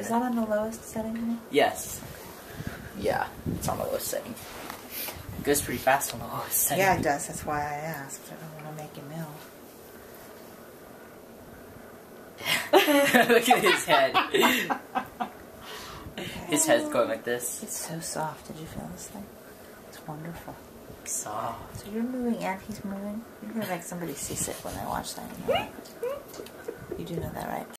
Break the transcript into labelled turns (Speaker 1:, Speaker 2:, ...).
Speaker 1: Is that on the lowest setting here?
Speaker 2: Yes. Yeah, it's on the lowest setting. It goes pretty fast on the lowest setting.
Speaker 1: Yeah, it does. That's why I asked. I don't want to make him ill.
Speaker 2: Look at his head.
Speaker 1: Okay.
Speaker 2: His head's going like this.
Speaker 1: It's so soft. Did you feel this thing? It's wonderful.
Speaker 2: Soft.
Speaker 1: So you're moving and he's moving. You're going to make somebody seasick when they watch that. You know that? You do know that, right?